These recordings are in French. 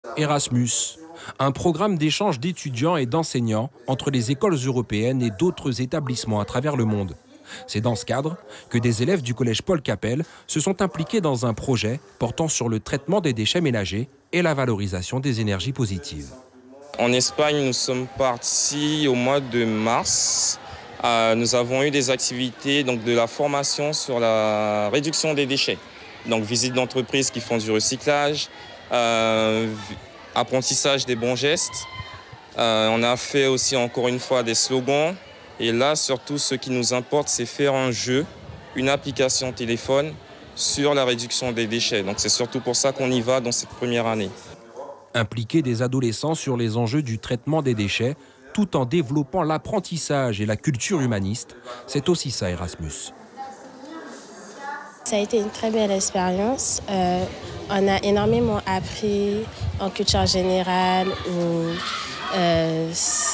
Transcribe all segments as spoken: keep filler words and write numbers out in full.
Erasmus, un programme d'échange d'étudiants et d'enseignants entre les écoles européennes et d'autres établissements à travers le monde. C'est dans ce cadre que des élèves du collège Paul Capel se sont impliqués dans un projet portant sur le traitement des déchets ménagers et la valorisation des énergies positives. En Espagne, nous sommes partis au mois de mars. Euh, nous avons eu des activités, donc de la formation sur la réduction des déchets. Donc visite d'entreprises qui font du recyclage, euh, apprentissage des bons gestes. Euh, on a fait aussi encore une fois des slogans. Et là, surtout, ce qui nous importe, c'est faire un jeu, une application téléphone sur la réduction des déchets. Donc c'est surtout pour ça qu'on y va dans cette première année. Impliquer des adolescents sur les enjeux du traitement des déchets, tout en développant l'apprentissage et la culture humaniste, c'est aussi ça Erasmus. Ça a été une très belle expérience. Euh, on a énormément appris en culture générale, ou, euh,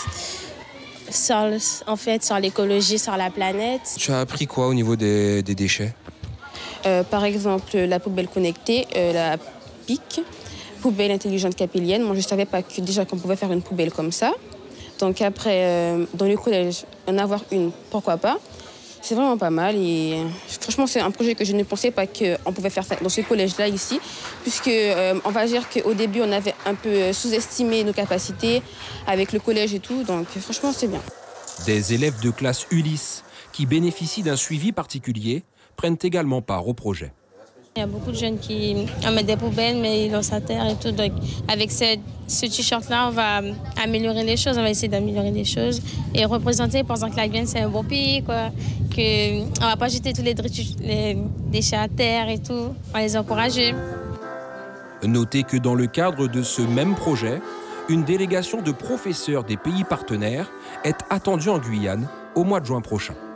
sur, en fait, sur l'écologie, sur la planète. Tu as appris quoi au niveau des, des déchets? euh, Par exemple, la poubelle connectée, euh, la P I C, poubelle intelligente capillienne. Moi, je ne savais pas que, déjà qu'on pouvait faire une poubelle comme ça. Donc après, euh, dans le collège, en avoir une, pourquoi pas. C'est vraiment pas mal et franchement, c'est un projet que je ne pensais pas qu'on pouvait faire ça dans ce collège-là ici, puisque euh, on va dire qu'au début, on avait un peu sous-estimé nos capacités avec le collège et tout, donc franchement, c'est bien. Des élèves de classe Ulysse qui bénéficient d'un suivi particulier prennent également part au projet. Il y a beaucoup de jeunes qui mettent des poubelles, mais ils lancent à terre et tout. Donc, avec ce, ce t-shirt-là, on va améliorer les choses, on va essayer d'améliorer les choses et représenter, pensant que la Guyane, c'est un beau pays, quoi. Qu'on ne va pas jeter tous les, les déchets à terre et tout, on va les encourager. Notez que dans le cadre de ce même projet, une délégation de professeurs des pays partenaires est attendue en Guyane au mois de juin prochain.